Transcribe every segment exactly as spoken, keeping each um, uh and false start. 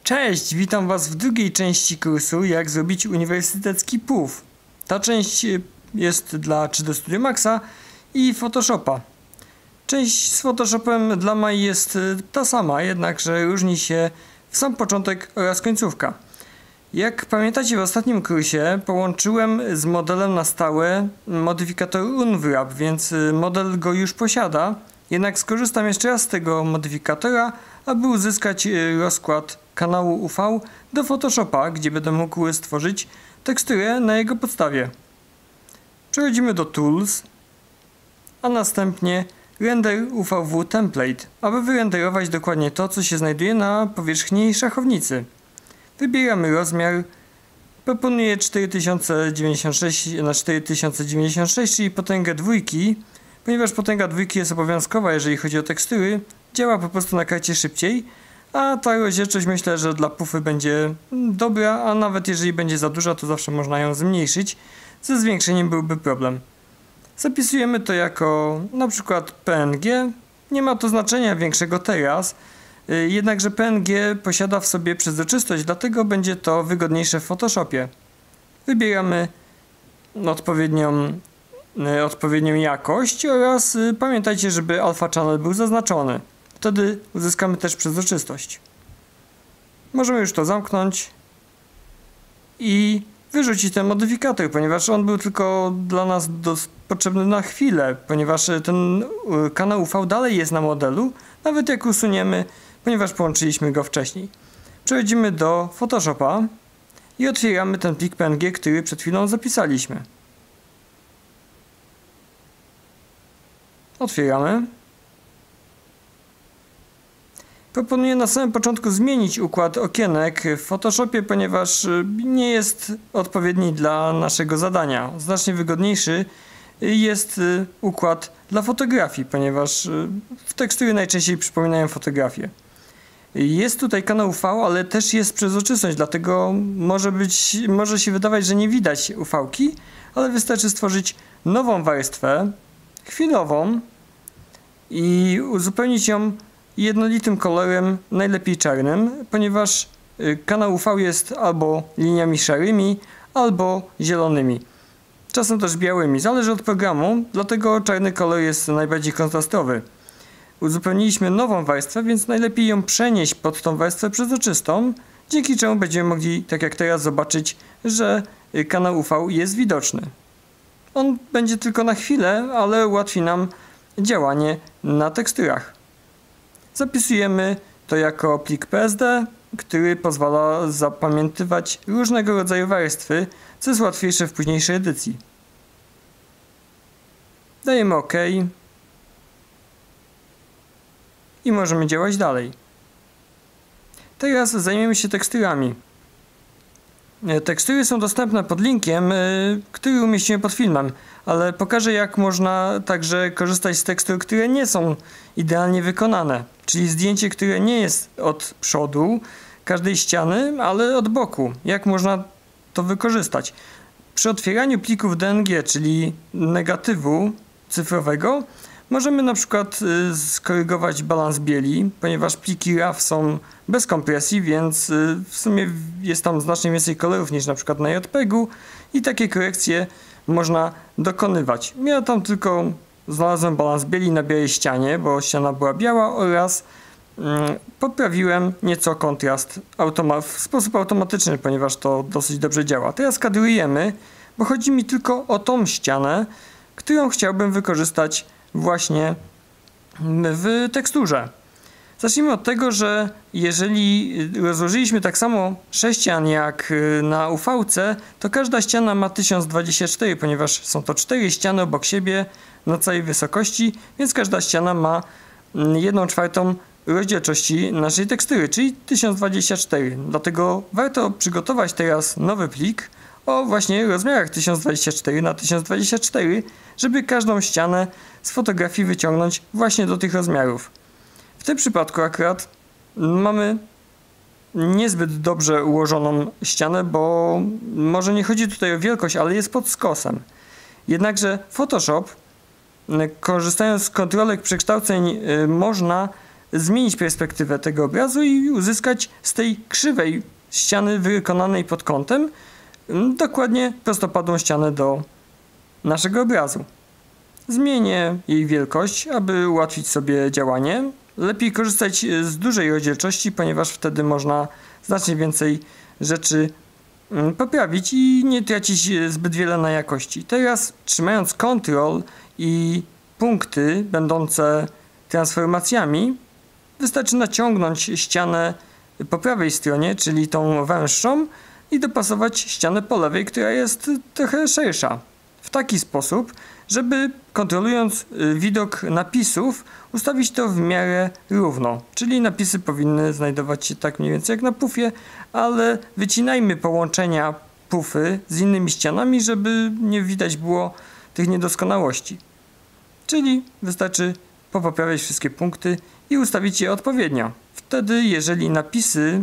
Cześć, witam Was w drugiej części kursu Jak zrobić uniwersytecki P U F. Ta część jest dla trzy D Studio Maxa i Photoshopa. Część z Photoshopem dla Mai jest ta sama, jednakże różni się w sam początek oraz końcówka. Jak pamiętacie, w ostatnim kursie połączyłem z modelem na stałe modyfikator Unwrap, więc model go już posiada. Jednak skorzystam jeszcze raz z tego modyfikatora, aby uzyskać rozkład kanału U V do Photoshopa, gdzie będę mógł stworzyć teksturę na jego podstawie. Przechodzimy do Tools, a następnie Render U V W Template, aby wyrenderować dokładnie to, co się znajduje na powierzchni szachownicy. Wybieramy rozmiar. Proponuję cztery tysiące dziewięćdziesiąt sześć na cztery tysiące dziewięćdziesiąt sześć, czyli potęgę dwójki. Ponieważ potęga dwójki jest obowiązkowa, jeżeli chodzi o tekstury, działa po prostu na karcie szybciej, a ta rozdzielczość myślę, że dla pufy będzie dobra, a nawet jeżeli będzie za duża, to zawsze można ją zmniejszyć. Ze zwiększeniem byłby problem. Zapisujemy to jako na przykład P N G. Nie ma to znaczenia większego teraz, jednakże P N G posiada w sobie przezroczystość, dlatego będzie to wygodniejsze w Photoshopie. Wybieramy odpowiednią odpowiednią jakość oraz pamiętajcie, żeby alpha channel był zaznaczony. Wtedy uzyskamy też przezroczystość. Możemy już to zamknąć i wyrzucić ten modyfikator, ponieważ on był tylko dla nas potrzebny na chwilę, ponieważ ten kanał U V dalej jest na modelu, nawet jak usuniemy, ponieważ połączyliśmy go wcześniej. Przechodzimy do Photoshopa i otwieramy ten plik P N G, który przed chwilą zapisaliśmy. Otwieramy. Proponuję na samym początku zmienić układ okienek w Photoshopie, ponieważ nie jest odpowiedni dla naszego zadania. Znacznie wygodniejszy jest układ dla fotografii, ponieważ tekstury najczęściej przypominają fotografię. Jest tutaj kanał U V, ale też jest przezroczystość, dlatego może być, może się wydawać, że nie widać U V-ki, ale wystarczy stworzyć nową warstwę, chwilową, i uzupełnić ją jednolitym kolorem, najlepiej czarnym, ponieważ kanał U V jest albo liniami szarymi, albo zielonymi. Czasem też białymi, zależy od programu, dlatego czarny kolor jest najbardziej kontrastowy. Uzupełniliśmy nową warstwę, więc najlepiej ją przenieść pod tą warstwę przezroczystą, dzięki czemu będziemy mogli, tak jak teraz, zobaczyć, że kanał U V jest widoczny. On będzie tylko na chwilę, ale ułatwi nam działanie na teksturach. Zapisujemy to jako plik P S D, który pozwala zapamiętywać różnego rodzaju warstwy, co jest łatwiejsze w późniejszej edycji. Dajemy OK i możemy działać dalej. Teraz zajmiemy się teksturami. Tekstury są dostępne pod linkiem, który umieściłem pod filmem, ale pokażę, jak można także korzystać z tekstur, które nie są idealnie wykonane, czyli zdjęcie, które nie jest od przodu każdej ściany, ale od boku. Jak można to wykorzystać? Przy otwieraniu plików D N G, czyli negatywu cyfrowego, możemy na przykład skorygować balans bieli, ponieważ pliki R A W są bez kompresji, więc w sumie jest tam znacznie więcej kolorów niż na przykład na J P G u i takie korekcje można dokonywać. Ja tam tylko znalazłem balans bieli na białej ścianie, bo ściana była biała, oraz mm, poprawiłem nieco kontrast w sposób automatyczny, ponieważ to dosyć dobrze działa. Teraz kadrujemy, bo chodzi mi tylko o tą ścianę, którą chciałbym wykorzystać właśnie w teksturze. Zacznijmy od tego, że jeżeli rozłożyliśmy tak samo sześć ścian jak na U V C, to każda ściana ma tysiąc dwadzieścia cztery, ponieważ są to cztery ściany obok siebie na całej wysokości, więc każda ściana ma jedną czwartą rozdzielczości naszej tekstury, czyli tysiąc dwadzieścia cztery. Dlatego warto przygotować teraz nowy plik o właśnie rozmiarach tysiąc dwadzieścia cztery na tysiąc dwadzieścia cztery, żeby każdą ścianę z fotografii wyciągnąć właśnie do tych rozmiarów. W tym przypadku akurat mamy niezbyt dobrze ułożoną ścianę, bo może nie chodzi tutaj o wielkość, ale jest pod skosem. Jednakże Photoshop, korzystając z kontrolek przekształceń, można zmienić perspektywę tego obrazu i uzyskać z tej krzywej ściany wykonanej pod kątem dokładnie prostopadłą ścianę do naszego obrazu. Zmienię jej wielkość, aby ułatwić sobie działanie. Lepiej korzystać z dużej rozdzielczości, ponieważ wtedy można znacznie więcej rzeczy poprawić i nie tracić zbyt wiele na jakości. Teraz, trzymając Ctrl i punkty będące transformacjami, wystarczy naciągnąć ścianę po prawej stronie, czyli tą węższą, i dopasować ścianę po lewej, która jest trochę szersza. W taki sposób, żeby kontrolując widok napisów, ustawić to w miarę równo. Czyli napisy powinny znajdować się tak mniej więcej jak na pufie, ale wycinajmy połączenia pufy z innymi ścianami, żeby nie widać było tych niedoskonałości. Czyli wystarczy popoprawiać wszystkie punkty i ustawić je odpowiednio. Wtedy, jeżeli napisy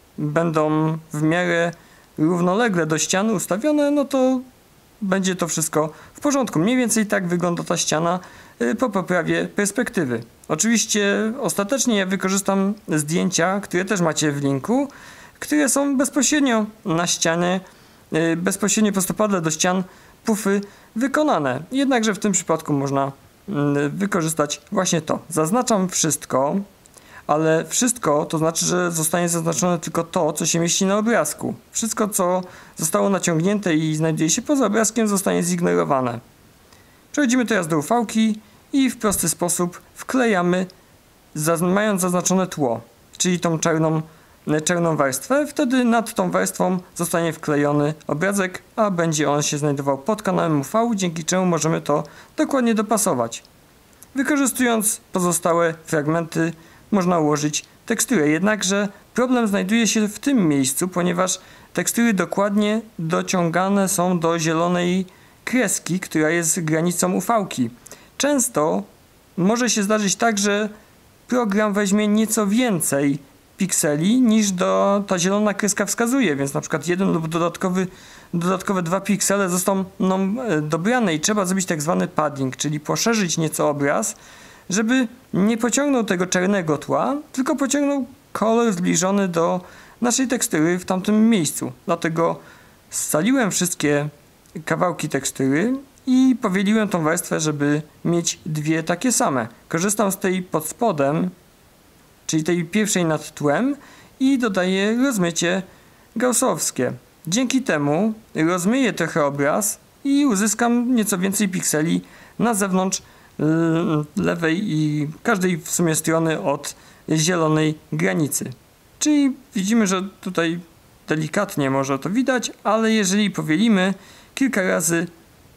będą w miarę równolegle do ścian ustawione, no to będzie to wszystko w porządku. Mniej więcej tak wygląda ta ściana po poprawie perspektywy. Oczywiście ostatecznie ja wykorzystam zdjęcia, które też macie w linku, które są bezpośrednio na ścianie, bezpośrednio prostopadle do ścian pufy wykonane. Jednakże w tym przypadku można wykorzystać właśnie to. Zaznaczam wszystko, ale wszystko to znaczy, że zostanie zaznaczone tylko to, co się mieści na obrazku. Wszystko, co zostało naciągnięte i znajduje się poza obrazkiem, zostanie zignorowane. Przechodzimy teraz do ufałki i w prosty sposób wklejamy, mając zaznaczone tło, czyli tą czarną, czarną warstwę. Wtedy nad tą warstwą zostanie wklejony obrazek, a będzie on się znajdował pod kanałem U V, dzięki czemu możemy to dokładnie dopasować. Wykorzystując pozostałe fragmenty, można ułożyć teksturę, jednakże problem znajduje się w tym miejscu, ponieważ tekstury dokładnie dociągane są do zielonej kreski, która jest granicą ufałki. Często może się zdarzyć tak, że program weźmie nieco więcej pikseli niż do, ta zielona kreska wskazuje, więc na przykład jeden lub dodatkowy, dodatkowe dwa piksele zostaną dobrane i trzeba zrobić tak zwany padding, czyli poszerzyć nieco obraz, żeby nie pociągnął tego czarnego tła, tylko pociągnął kolor zbliżony do naszej tekstury w tamtym miejscu. Dlatego scaliłem wszystkie kawałki tekstury i powieliłem tą warstwę, żeby mieć dwie takie same. Korzystam z tej pod spodem, czyli tej pierwszej nad tłem, i dodaję rozmycie gaussowskie. Dzięki temu rozmyję trochę obraz i uzyskam nieco więcej pikseli na zewnątrz lewej i każdej w sumie strony od zielonej granicy. Czyli widzimy, że tutaj delikatnie może to widać, ale jeżeli powielimy kilka razy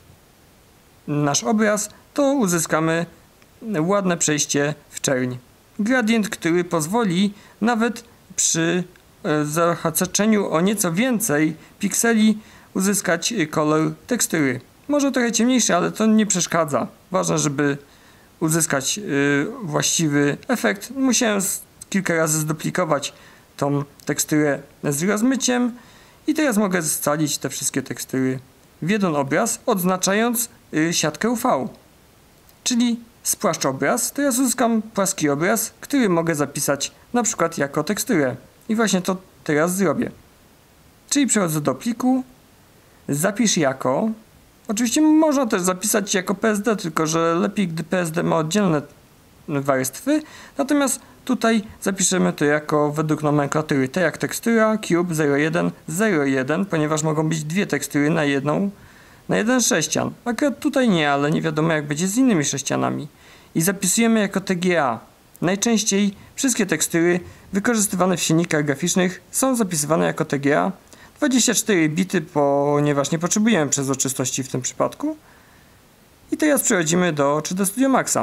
nasz obraz, to uzyskamy ładne przejście w czerń. Gradient, który pozwoli nawet przy zahaczeniu o nieco więcej pikseli uzyskać kolor tekstury. Może trochę ciemniejszy, ale to nie przeszkadza. Ważne, żeby uzyskać yy, właściwy efekt. Musiałem z, kilka razy zduplikować tą teksturę z rozmyciem i teraz mogę scalić te wszystkie tekstury w jeden obraz, odznaczając yy, siatkę U V. Czyli spłaszczę obraz, teraz uzyskam płaski obraz, który mogę zapisać na przykład jako teksturę. I właśnie to teraz zrobię. Czyli przechodzę do pliku, zapisz jako. Oczywiście można też zapisać jako P S D, tylko że lepiej, gdy P S D ma oddzielne warstwy. Natomiast tutaj zapiszemy to jako według nomenklatury T jak tekstura, cube zero jeden zero jeden, ponieważ mogą być dwie tekstury na jedną, na jeden sześcian. Akurat tutaj nie, ale nie wiadomo jak będzie z innymi sześcianami. I zapisujemy jako T G A. Najczęściej wszystkie tekstury wykorzystywane w silnikach graficznych są zapisywane jako T G A. dwadzieścia cztery bity, ponieważ nie potrzebujemy przezroczystości w tym przypadku. I teraz przechodzimy do trzy D Studio Maxa.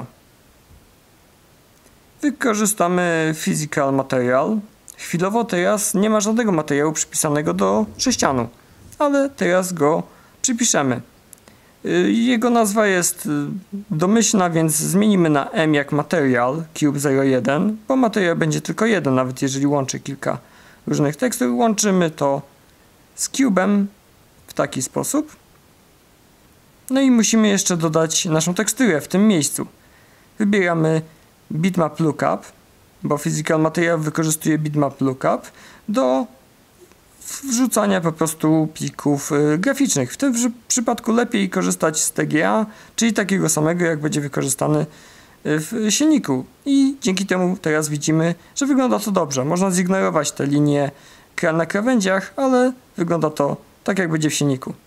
Wykorzystamy Physical Material. Chwilowo teraz nie ma żadnego materiału przypisanego do sześcianu, ale teraz go przypiszemy. Jego nazwa jest domyślna, więc zmienimy na M jak Material, Cube zero jeden, bo materiał będzie tylko jeden, nawet jeżeli łączy kilka różnych tekstur. Łączymy to z Cube'em w taki sposób. No i musimy jeszcze dodać naszą teksturę w tym miejscu. Wybieramy Bitmap Lookup bo Physical Material wykorzystuje bitmap lookup do wrzucania po prostu plików y, graficznych. W tym przy, przypadku lepiej korzystać z T G A, czyli takiego samego, jak będzie wykorzystany w silniku. I dzięki temu teraz widzimy, że wygląda to dobrze. Można zignorować te linie na krawędziach, ale wygląda to tak, jak będzie w silniku.